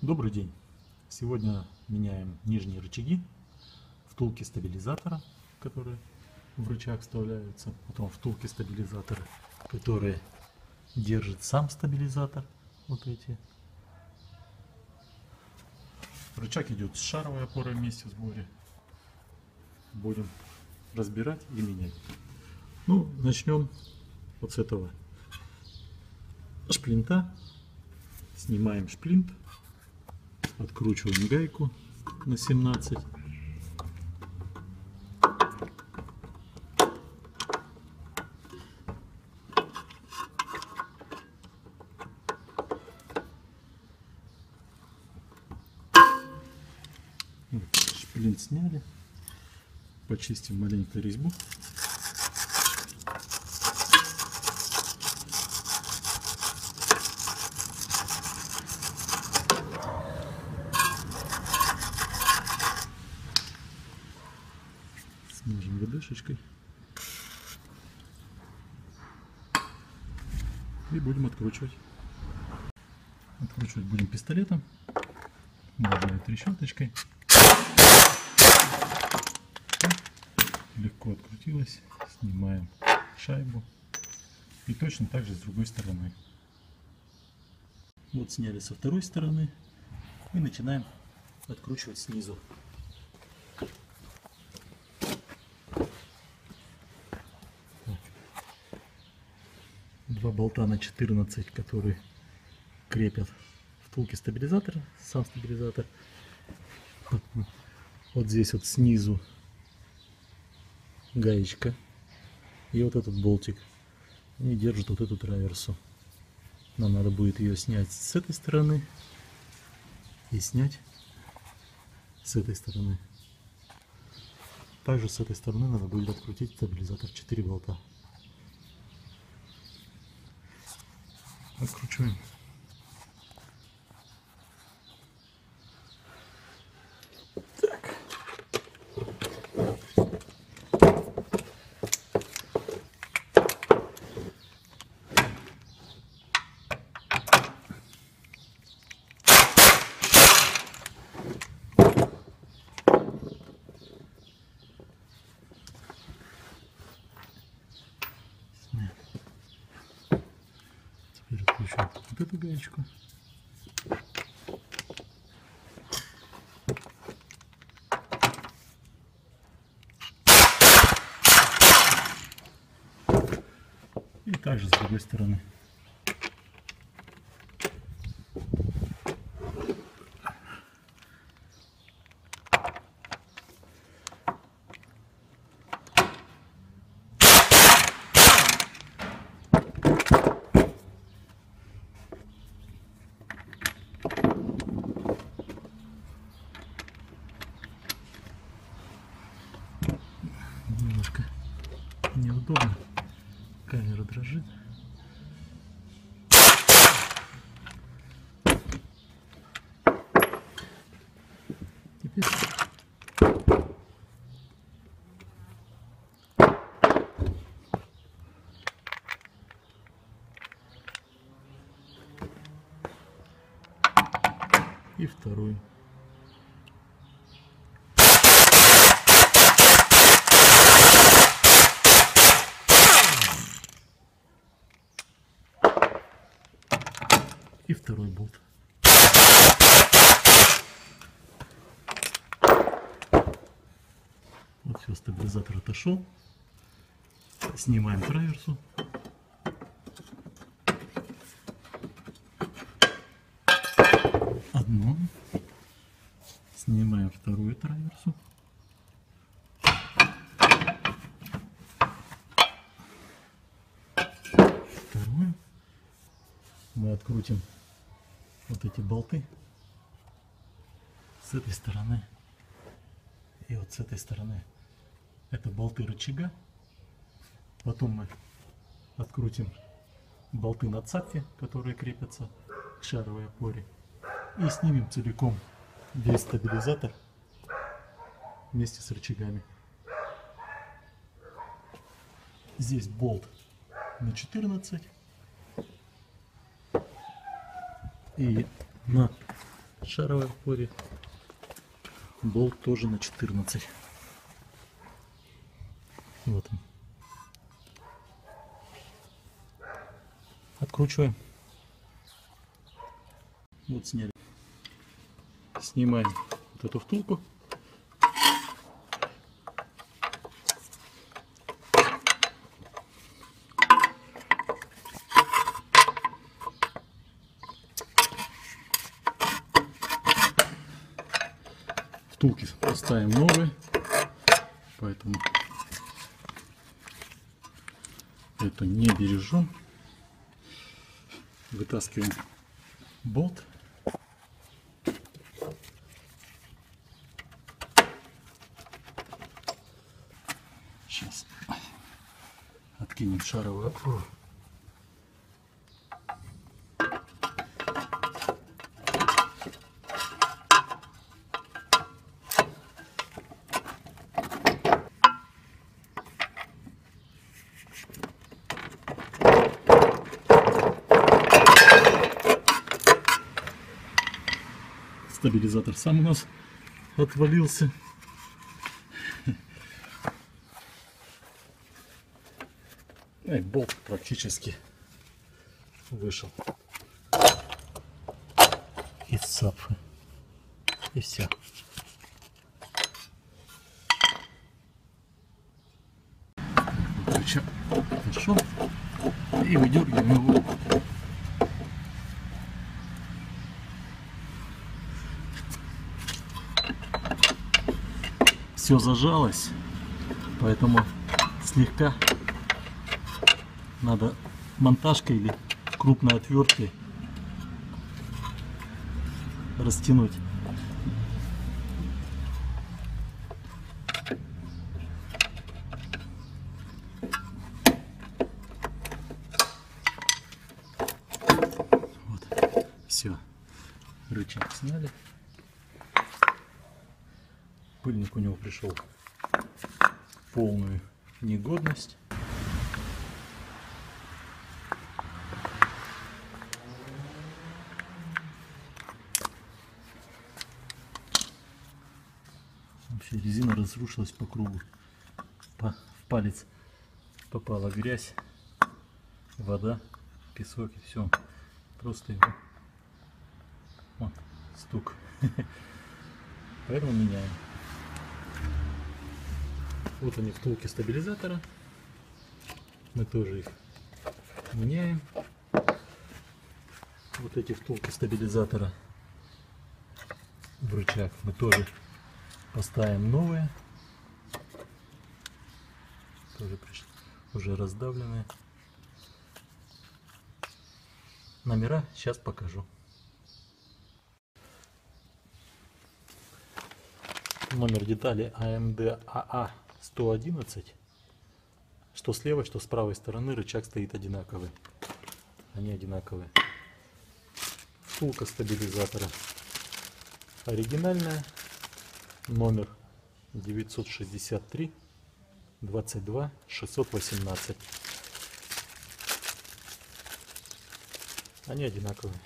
Добрый день! Сегодня меняем нижние рычаги, втулки стабилизатора, которые в рычаг вставляются, потом втулки стабилизатора, которые держит сам стабилизатор, вот эти. Рычаг идет с шаровой опорой вместе в сборе. Будем разбирать и менять. Ну, начнем вот с этого шплинта. Снимаем шплинт, откручиваем гайку на 17. Шплинт сняли, почистим маленько резьбу. Смажем ВДшечкой и будем откручивать. Откручивать будем пистолетом, можно и трещоточкой. Легко открутилось, снимаем шайбу и точно так же с другой стороны. Вот сняли со второй стороны и начинаем откручивать снизу. Два болта на 14, которые крепят втулки стабилизатора, сам стабилизатор. Вот здесь вот снизу гаечка и вот этот болтик, и держит вот эту траверсу. Нам надо будет ее снять с этой стороны и снять с этой стороны. Также с этой стороны надо будет открутить стабилизатор, 4 болта. Откручиваем. Так. Теперь откручиваем вот эту гаечку. И также с другой стороны. Немножко неудобно, камера дрожит. Теперь и второй. И второй болт. Вот все, стабилизатор отошел. Снимаем траверсу. Одну. Снимаем вторую траверсу. Вторую. Мы открутим вот эти болты с этой стороны и вот с этой стороны. Это болты рычага. Потом мы открутим болты на цапфе, которые крепятся к шаровой опоре, и снимем целиком весь стабилизатор вместе с рычагами. Здесь болт на 14 и на шаровой опоре. Болт тоже на 14. Вот он. Откручиваем. Вот сняли. Снимаем вот эту втулку. Втулки поставим новые, поэтому эту не бережем. Вытаскиваем болт. Сейчас откинем шаровую опору. Стабилизатор сам у нас отвалился. И болт практически вышел из цапфы. И все. Рычаг пошел. И выдергиваем его. Все зажалось, поэтому слегка надо монтажкой или крупной отверткой растянуть. Вот, все, рычаг сняли. Пыльник у него пришел в полную негодность. Вообще резина разрушилась по кругу. В палец попала грязь, вода, песок и все. Просто его вот, стук. Поэтому меняем. Вот они, втулки стабилизатора. Мы тоже их меняем. Вот эти втулки стабилизатора в рычаг мы тоже поставим новые. Тоже уже раздавленные. Номера сейчас покажу. Номер детали AMD AA111. Что с левой, что с правой стороны рычаг стоит одинаковый. Они одинаковые. Втулка стабилизатора оригинальная. Номер 963 22 618. Они одинаковые.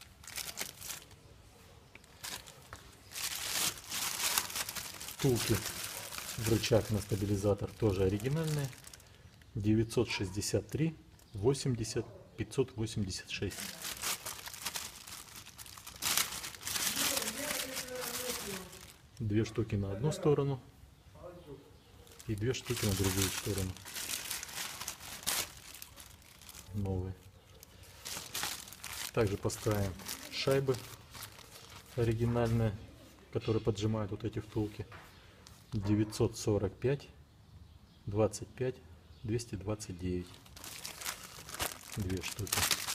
Втулки в рычаг на стабилизатор тоже оригинальные. 963 80 586. Две штуки на одну сторону и две штуки на другую сторону. Новые. Также поставим шайбы оригинальные, которые поджимают вот эти втулки. 945 25 229. Две штуки.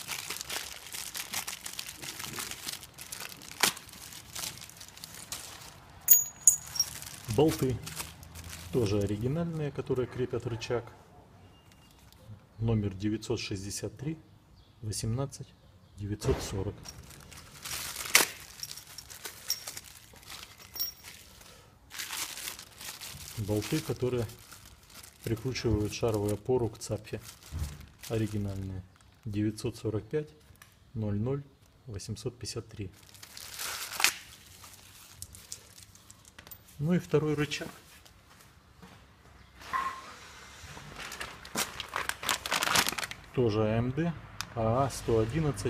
Болты тоже оригинальные, которые крепят рычаг. Номер 963 18 940. Болты, которые прикручивают шаровую опору к цапфе. Оригинальные. 945 00 853. Ну и второй рычаг. Тоже AMD АА-111.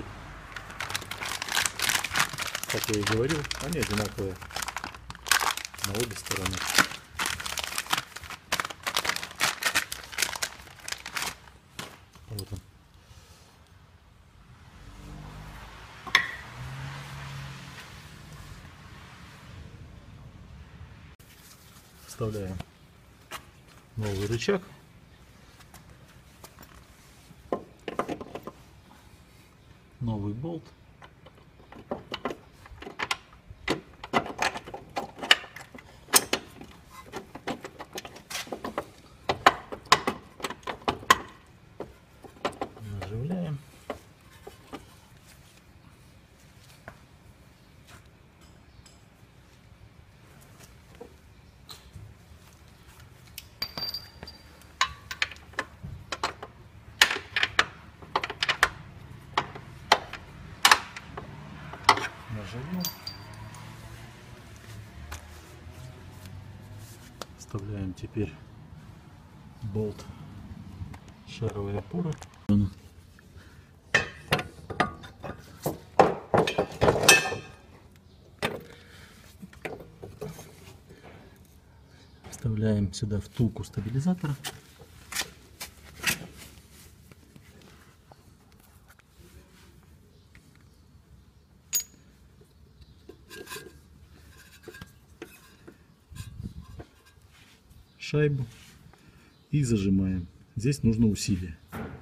Как я и говорил, они одинаковые на обе стороны. Вот он. Вставляем новый рычаг. Новый болт. Наживляем. Наживем. Вставляем теперь болт шаровой опоры. Вставляем сюда втулку стабилизатора. Шайбу и зажимаем. Здесь нужно усилие.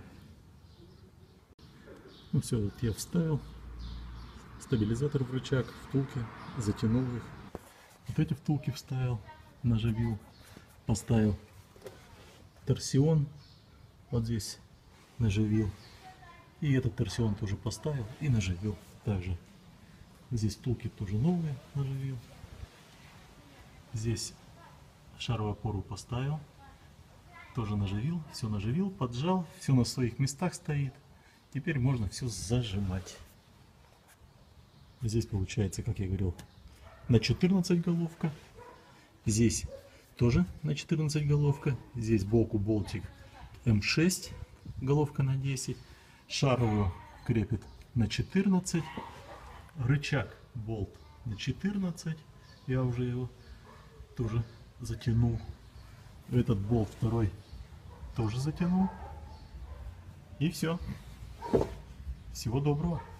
Ну все, вот я вставил стабилизатор в рычаг, втулки, затянул их. Вот эти втулки вставил, наживил, поставил торсион, вот здесь наживил. И этот торсион тоже поставил и наживил также. Здесь втулки тоже новые наживил. Здесь шаровую опору поставил, тоже наживил, поджал, все на своих местах стоит. Теперь можно все зажимать. Здесь получается, как я говорил, на 14 головка. Здесь тоже на 14 головка. Здесь сбоку болтик М6, головка на 10. Шаровую крепит на 14. Рычаг болт на 14. Я уже его тоже затянул. Этот болт второй тоже затянул. И все. Всего доброго.